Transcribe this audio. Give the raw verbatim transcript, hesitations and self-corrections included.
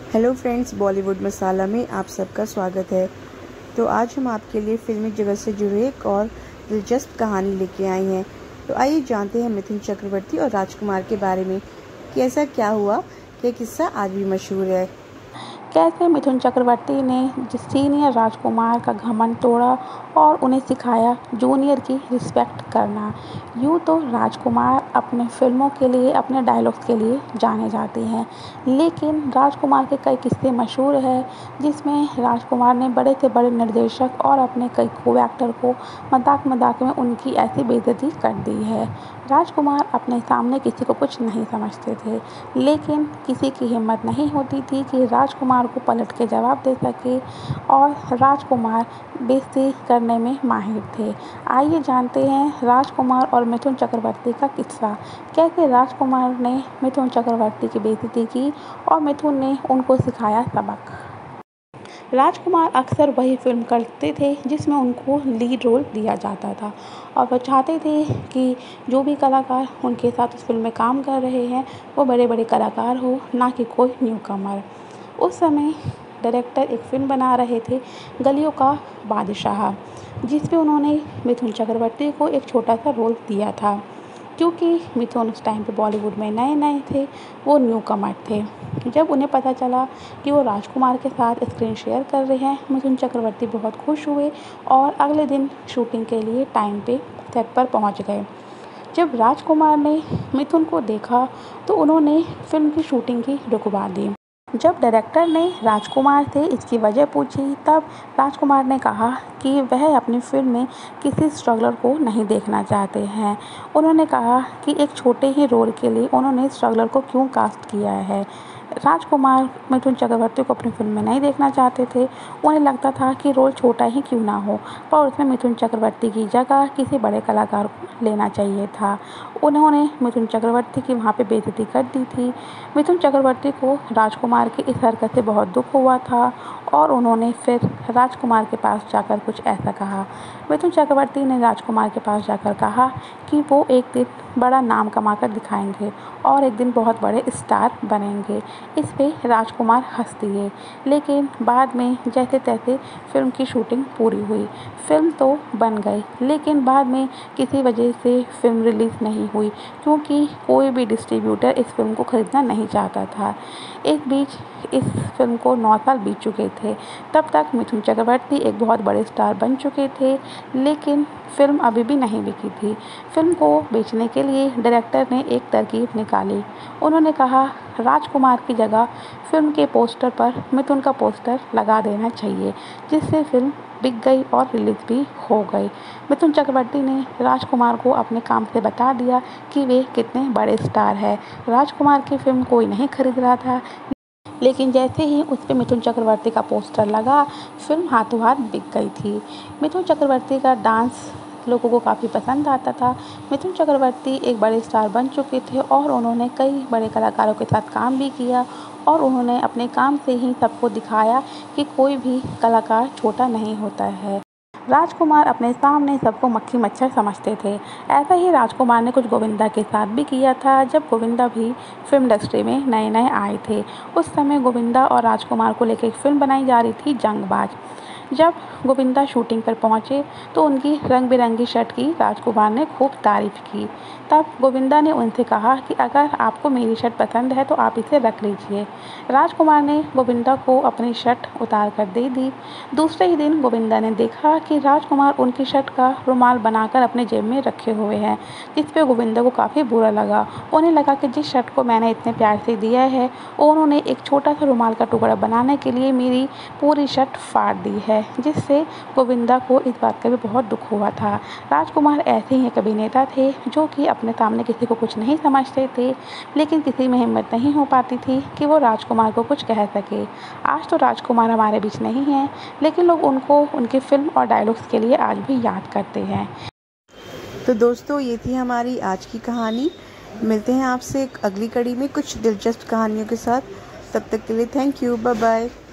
Hello friends, Bollywood मसाला में आप सबका स्वागत है। तो आज हम आपके लिए फिल्मी जगत से जुड़े एक और दिलचस्प कहानी लेके आए हैं। तो आइए जानते हैं मिथुन चक्रवर्ती और राजकुमार के बारे में कि ऐसा क्या हुआ कि यह किस्सा आज भी मशहूर है। कैसे मिथुन चक्रवर्ती ने सीनियर राजकुमार का घमंड तोड़ा और उन्हें सिखाया जूनियर की रिस्पेक्ट करना। यूँ तो राजकुमार अपने फिल्मों के लिए, अपने डायलॉग्स के लिए जाने जाते हैं, लेकिन राजकुमार के कई किस्से मशहूर हैं जिसमें राजकुमार ने बड़े से बड़े निर्देशक और अपने कई को एक्टर को मजाक मजाक में उनकी ऐसी बेइज्जती कर दी है। राजकुमार अपने सामने किसी को कुछ नहीं समझते थे, लेकिन किसी की हिम्मत नहीं होती थी कि राजकुमार को पलट के जवाब दे सके, और राजकुमार बेइज्जती करने में माहिर थे। आइए जानते हैं राजकुमार और मिथुन चक्रवर्ती का किस्सा। कैसे राजकुमार ने मिथुन चक्रवर्ती की बेइज्जती की और मिथुन ने उनको सिखाया सबक। राजकुमार अक्सर वही फिल्म करते थे जिसमें उनको लीड रोल दिया जाता था, और वह चाहते थे कि जो भी कलाकार उनके साथ उस फिल्म में काम कर रहे हैं वो बड़े बड़े कलाकार हो, ना कि कोई न्यू कमर। उस समय डायरेक्टर एक फिल्म बना रहे थे, गलियों का बादशाह, जिसमें उन्होंने मिथुन चक्रवर्ती को एक छोटा सा रोल दिया था। क्योंकि मिथुन उस टाइम पे बॉलीवुड में नए नए थे, वो न्यू कमर थे। जब उन्हें पता चला कि वो राजकुमार के साथ स्क्रीन शेयर कर रहे हैं, मिथुन चक्रवर्ती बहुत खुश हुए और अगले दिन शूटिंग के लिए टाइम पे सेट पर पहुंच गए। जब राजकुमार ने मिथुन को देखा तो उन्होंने फिल्म की शूटिंग ही रुकवा दी। जब डायरेक्टर ने राजकुमार से इसकी वजह पूछी, तब राजकुमार ने कहा कि वह अपनी फिल्म में किसी स्ट्रगलर को नहीं देखना चाहते हैं। उन्होंने कहा कि एक छोटे ही रोल के लिए उन्होंने स्ट्रगलर को क्यों कास्ट किया है। राजकुमार मिथुन चक्रवर्ती को अपनी फिल्म में नहीं देखना चाहते थे। उन्हें लगता था कि रोल छोटा ही क्यों ना हो, पर उसमें मिथुन चक्रवर्ती की जगह किसी बड़े कलाकार को लेना चाहिए था। उन्होंने मिथुन चक्रवर्ती की वहाँ पे बेइज्जती कर दी थी। मिथुन चक्रवर्ती को राजकुमार की इस हरकत से बहुत दुख हुआ था और उन्होंने फिर राजकुमार के पास जाकर कुछ ऐसा कहा। मिथुन चक्रवर्ती ने राजकुमार के पास जाकर कहा कि वो एक दिन बड़ा नाम कमा कर दिखाएंगे और एक दिन बहुत बड़े स्टार बनेंगे। इस पे राजकुमार हंस दिए, लेकिन बाद में जैसे तैसे फिल्म की शूटिंग पूरी हुई। फिल्म तो बन गई, लेकिन बाद में किसी वजह से फिल्म रिलीज़ नहीं हुई, क्योंकि कोई भी डिस्ट्रीब्यूटर इस फिल्म को खरीदना नहीं चाहता था। इस बीच इस फिल्म को नौ साल बीत चुके थे। तब तक मिथुन चक्रवर्ती एक बहुत बड़े स्टार बन चुके थे, लेकिन फिल्म अभी भी नहीं बिकी थी। फिल्म को बेचने के लिए डायरेक्टर ने एक तरकीब निकाली। उन्होंने कहा राजकुमार की जगह फिल्म के पोस्टर पर मिथुन का पोस्टर लगा देना चाहिए, जिससे फिल्म बिक गई और रिलीज़ भी हो गई। मिथुन चक्रवर्ती ने राजकुमार को अपने काम से बता दिया कि वे कितने बड़े स्टार हैं। राजकुमार की फिल्म कोई नहीं खरीद रहा था, लेकिन जैसे ही उस पर मिथुन चक्रवर्ती का पोस्टर लगा, फिल्म हाथों हाथ बिक गई थी। मिथुन चक्रवर्ती का डांस लोगों को काफ़ी पसंद आता था। मिथुन चक्रवर्ती एक बड़े स्टार बन चुके थे और उन्होंने कई बड़े कलाकारों के साथ काम भी किया, और उन्होंने अपने काम से ही सबको दिखाया कि कोई भी कलाकार छोटा नहीं होता है। राजकुमार अपने सामने सबको मक्खी मच्छर समझते थे। ऐसा ही राजकुमार ने कुछ गोविंदा के साथ भी किया था, जब गोविंदा भी फिल्म इंडस्ट्री में नए नए आए थे। उस समय गोविंदा और राजकुमार को लेकर एक फिल्म बनाई जा रही थी, जंगबाज। जब गोविंदा शूटिंग पर पहुंचे तो उनकी रंग बिरंगी शर्ट की राजकुमार ने खूब तारीफ की। तब गोविंदा ने उनसे कहा कि अगर आपको मेरी शर्ट पसंद है तो आप इसे रख लीजिए। राजकुमार ने गोविंदा को अपनी शर्ट उतार कर दे दी। दूसरे ही दिन गोविंदा ने देखा कि राजकुमार उनकी शर्ट का रुमाल बनाकर अपने जेब में रखे हुए हैं, जिस पे गोविंदा को काफ़ी बुरा लगा। उन्हें लगा कि जिस शर्ट को मैंने इतने प्यार से दिया है, उन्होंने एक छोटा सा रुमाल का टुकड़ा बनाने के लिए मेरी पूरी शर्ट फाड़ दी है, जिससे गोविंदा को इस बात का भी बहुत दुख हुआ था। राजकुमार ऐसे ही एक अभिनेता थे जो कि अपने सामने किसी को कुछ नहीं समझते थे, लेकिन किसी में हिम्मत नहीं हो पाती थी कि वो राजकुमार को कुछ कह सके। आज तो राजकुमार हमारे बीच नहीं हैं, लेकिन लोग उनको उनकी फिल्म और डायलॉग्स के लिए आज भी याद करते हैं। तो दोस्तों, ये थी हमारी आज की कहानी। मिलते हैं आपसे एक अगली कड़ी में कुछ दिलचस्प कहानियों के साथ। तब तक के लिए थैंक यू, बाय बाय।